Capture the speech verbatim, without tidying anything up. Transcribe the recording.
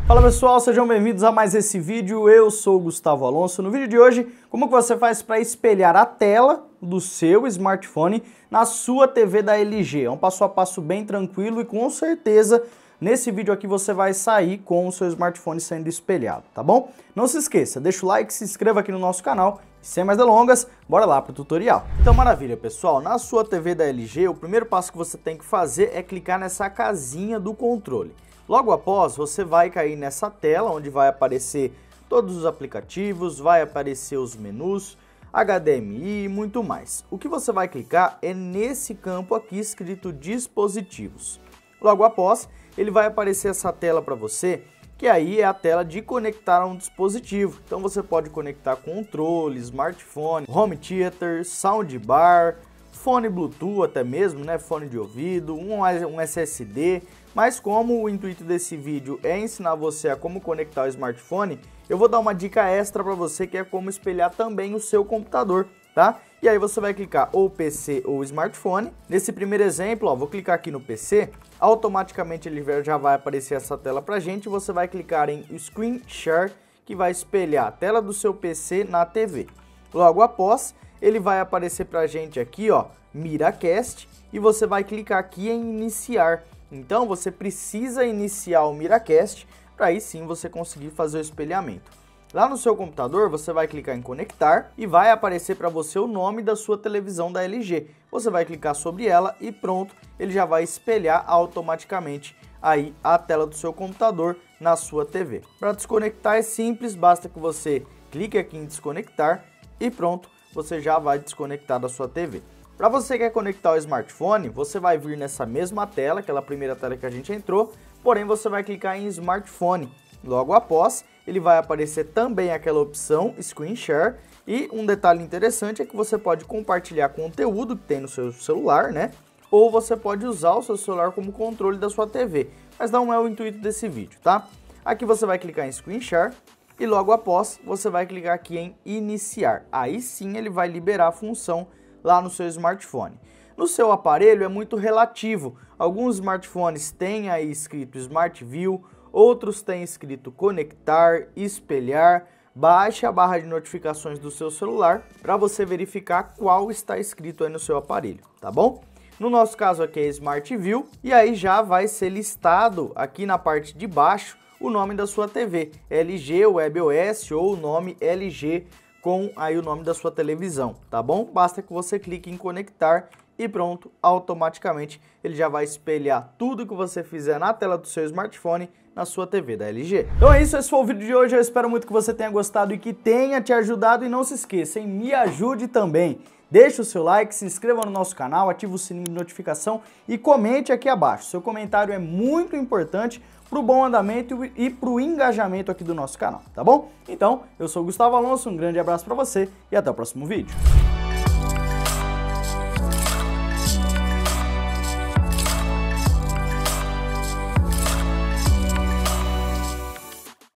Fala pessoal, sejam bem-vindos a mais esse vídeo. Eu sou o Gustavo Alonso. No vídeo de hoje, como que você faz para espelhar a tela do seu smartphone na sua T V da L G? É um passo a passo bem tranquilo e com certeza nesse vídeo aqui você vai sair com o seu smartphone sendo espelhado, tá bom? Não se esqueça, deixa o like, se inscreva aqui no nosso canal e sem mais delongas, bora lá pro tutorial. Então maravilha pessoal, na sua T V da L G o primeiro passo que você tem que fazer é clicar nessa casinha do controle. Logo após, você vai cair nessa tela onde vai aparecer todos os aplicativos, vai aparecer os menus, H D M I e muito mais. O que você vai clicar é nesse campo aqui escrito dispositivos. Logo após, ele vai aparecer essa tela para você, que aí é a tela de conectar a um dispositivo. Então você pode conectar controle, smartphone, home theater, soundbar, fone Bluetooth até mesmo, né, fone de ouvido, um, um S S D. Mas como o intuito desse vídeo é ensinar você a como conectar o smartphone, eu vou dar uma dica extra para você que é como espelhar também o seu computador, tá? E aí você vai clicar ou P C ou smartphone. Nesse primeiro exemplo, ó, vou clicar aqui no P C, automaticamente ele já vai aparecer essa tela pra gente. Você vai clicar em Screen Share, que vai espelhar a tela do seu P C na T V. Logo após, ele vai aparecer pra gente aqui, ó, Miracast, e você vai clicar aqui em Iniciar. Então você precisa iniciar o Miracast para aí sim você conseguir fazer o espelhamento. Lá no seu computador você vai clicar em conectar e vai aparecer para você o nome da sua televisão da L G. Você vai clicar sobre ela e pronto, ele já vai espelhar automaticamente aí a tela do seu computador na sua T V. Para desconectar é simples, basta que você clique aqui em desconectar e pronto, você já vai desconectar da sua T V. Para você que quer conectar o smartphone, você vai vir nessa mesma tela, aquela primeira tela que a gente entrou, porém você vai clicar em smartphone. Logo após, ele vai aparecer também aquela opção Screen Share e um detalhe interessante é que você pode compartilhar conteúdo que tem no seu celular, né? Ou você pode usar o seu celular como controle da sua T V, mas não é o intuito desse vídeo, tá? Aqui você vai clicar em Screen Share e logo após você vai clicar aqui em Iniciar. Aí sim ele vai liberar a função lá no seu smartphone. No seu aparelho é muito relativo. Alguns smartphones têm aí escrito Smart View, outros têm escrito Conectar, Espelhar. Baixe a barra de notificações do seu celular para você verificar qual está escrito aí no seu aparelho, tá bom? No nosso caso aqui é Smart View e aí já vai ser listado aqui na parte de baixo o nome da sua T V, L G WebOS ou o nome L G com aí o nome da sua televisão, tá bom? Basta que você clique em conectar e pronto, automaticamente ele já vai espelhar tudo que você fizer na tela do seu smartphone na sua T V da L G. Então é isso, esse foi o vídeo de hoje, eu espero muito que você tenha gostado e que tenha te ajudado e não se esqueça, hein? Me ajude também. Deixe o seu like, se inscreva no nosso canal, ative o sininho de notificação e comente aqui abaixo. Seu comentário é muito importante para o bom andamento e para o engajamento aqui do nosso canal, tá bom? Então, eu sou o Gustavo Alonso, um grande abraço para você e até o próximo vídeo.